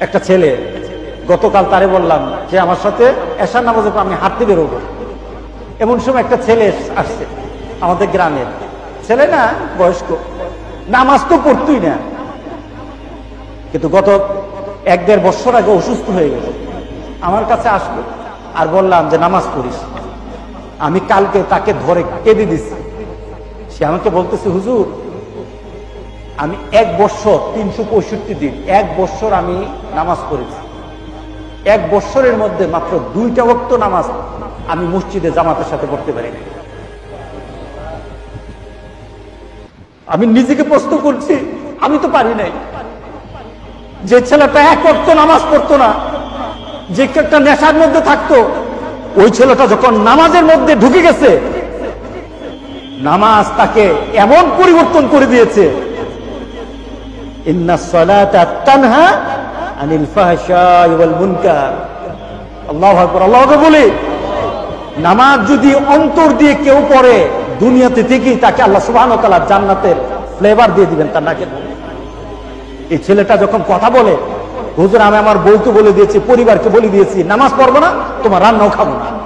একটা ছেলে, গতকাল তারে বললাম যে আমার সাথে এশার নামাজে আমি হাঁটতে বেরোবো। এমন সময় একটা ছেলে আসছে, আমাদের গ্রামের ছেলে না, বয়স্ক, নামাজ তো পড়তই না, কিন্তু গত 1-1.5 বছর আগে অসুস্থ হয়ে গেল। আমার কাছে আসলো আর বললাম যে নামাজ পড়িস। আমি কালকে তাকে ধরে কেঁদে দিছি। সে আমাকে বলতেছে, হুজুর আমি 1 বছর 365 দিন 1 বছর আমি নামাজ পড়েছি। 1 বছরের মধ্যে মাত্র 2টা ওয়াক্ত নামাজ আমি মসজিদে জামাতের সাথে পড়তে পারি না। আমি নিজেকে প্রশ্ন করছি, আমি তো পারি নাই। যে ছেলেটা 1 ওয়াক্ত নামাজ পড়তো না, যে একটা নেশার মধ্যে থাকতো, ওই ছেলেটা যখন নামাজের মধ্যে ঢুকে গেছে, নামাজ তাকে এমন পরিবর্তন করে দিয়েছে। ইন্নাস সালাতা তানহা আনিল ফাহশাই ওয়াল মুনকার। আল্লাহু আকবার, আল্লাহু আকবার বলি। নামাজ যদি অন্তর দিয়ে কেউ পড়ে, দুনিয়াতে থেকেই তাকে আল্লাহ সুবহানাহু ওয়া তাআলা জান্নাতের ফ্লেভার দিয়ে দিবেন তার নাকে। এই ছেলেটা যখন কথা বলে, হুজুর আমি আমার বউকে বলে দিয়েছি, পরিবারকে বলে দিয়েছি, নামাজ পড়বো না, তোমার রান্নাও খাবো না।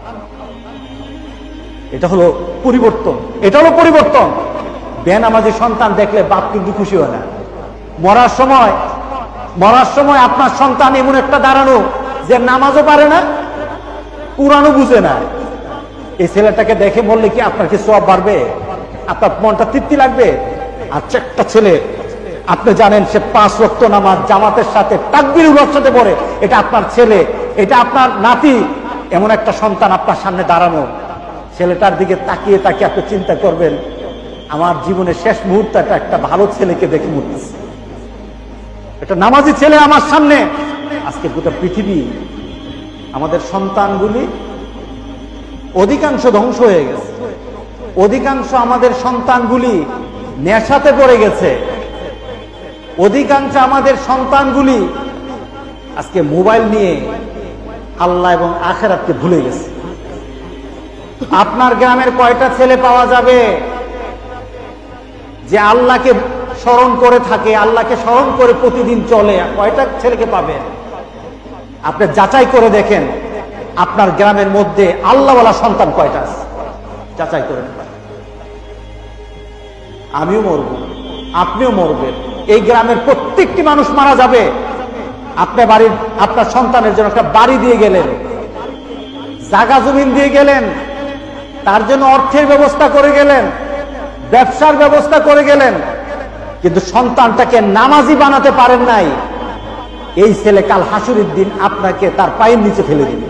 এটা হলো পরিবর্তন, এটা হলো পরিবর্তন। বেনামাজি সন্তান দেখলে বাপ কিন্তু খুশি হয় না। মরার সময় আপনার সন্তান এমন একটা দাঁড়ানো যে নামাজও পারে না, কুরআনও বুঝে না। এই ছেলেটাকে দেখে বললে কি আপনার কি সওয়াব বাড়বে? আপনার মনটা তৃপ্তি লাগবে? আচ্ছা, একটা ছেলে আপনি জানেন সে 5 ওয়াক্ত নামাজ জামাতের সাথে তাকবীরুল সাথে পড়ে, এটা আপনার ছেলে, এটা আপনার নাতি, এমন একটা সন্তান আপনার সামনে দাঁড়ানো। ছেলেটার দিকে তাকিয়ে তাকিয়ে আপনি চিন্তা করবেন, আমার জীবনের শেষ মুহূর্তটা একটা ভালো ছেলেকে দেখে মরতেছে, একটা নামাজি ছেলে আমার সামনে। আজকে গোটা পৃথিবী, আমাদের সন্তানগুলি অধিকাংশ ধ্বংস হয়ে গেছে। অধিকাংশ আমাদের সন্তানগুলি নেশাতে পড়ে গেছে। অধিকাংশ আমাদের সন্তানগুলি আজকে মোবাইল নিয়ে আল্লাহ এবং আখিরাতকে ভুলে গেছে। আপনার গ্রামের কয়টা ছেলে পাওয়া যাবে যে আল্লাহকে স্মরণ করে থাকে, আল্লাহকে স্মরণ করে প্রতিদিন চলে? কয়টা ছেলেকে পাবেন? আপনি যাচাই করে দেখেন আপনার গ্রামের মধ্যে আল্লাহওয়ালা সন্তান কয়টা আছে, যাচাই করে নেবেন। আমিও মরব, আপনিও মরবেন, এই গ্রামের প্রত্যেকটি মানুষ মারা যাবে। আপনার সন্তানের জন্য একটা বাড়ি দিয়ে গেলেন, জায়গা জমিন দিয়ে গেলেন, তার জন্য অর্থের ব্যবস্থা করে গেলেন, ব্যবসার ব্যবস্থা করে গেলেন, কিন্তু সন্তানটাকে নামাজি বানাতে পারেন নাই। এই ছেলে কাল হাসুরের দিন আপনাকে তার পায়ের নিচে ফেলে দিবে,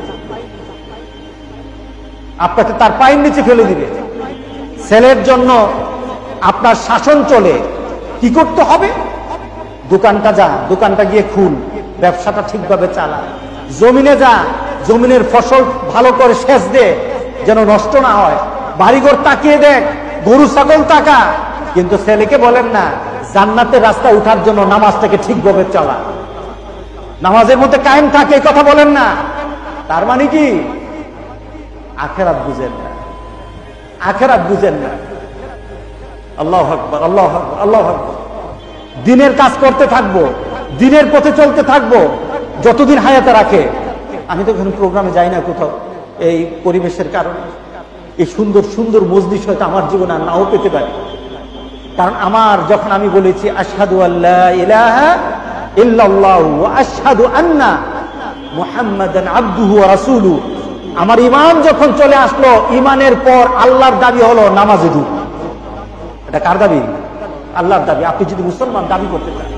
আপনাকে তার পায়ের নিচে ফেলে দিবে। ছেলের জন্য আপনার শাসন চলে, কি করতে হবে? দোকানটা যা, দোকানটা গিয়ে খুল, ব্যবসাটা ঠিকভাবে চালা, জমিনে যা, জমিনের ফসল ভালো করে সেচ দে যেন নষ্ট না হয়, বাড়িঘর তাকিয়ে দেখ, গরু ছাগল তাকা। কিন্তু ছেলেকে বলেন না জান্নাতের রাস্তা উঠার জন্য নামাজটাকে ঠিকভাবে চালা, নামাজের মধ্যে কায়েম থাকে, কথা বলেন না। তার মানে কি? আখিরাত বুঝেন না, আখিরাত বুঝেন না। আল্লাহু আকবার, আল্লাহু আকবার, আল্লাহু আকবার। দিনের কাজ করতে থাকবো, দিনের পথে চলতে থাকবো যতদিন হায়াতে রাখে। আমি তো এখানে প্রোগ্রামে যাই না কোথাও, এই পরিবেশের কারণে। এই সুন্দর সুন্দর মজলিস হয়তো আমার জীবনে আর নাও পেতে পারি, কারণ আমার যখন আমি বলেছি আশহাদু আল্লা ইলাহা ইল্লাল্লাহু ওয়া আশহাদু আন্না মুহাম্মাদান আবদুহু ওয়া রাসূলুহু, আমার ঈমান যখন চলে আসলো, ঈমানের পর আল্লাহর দাবি হলো নামাজে ঢুক। এটা কার দাবি? আল্লাহর দাবি। আপনি যদি মুসলমান দাবি করতে চান,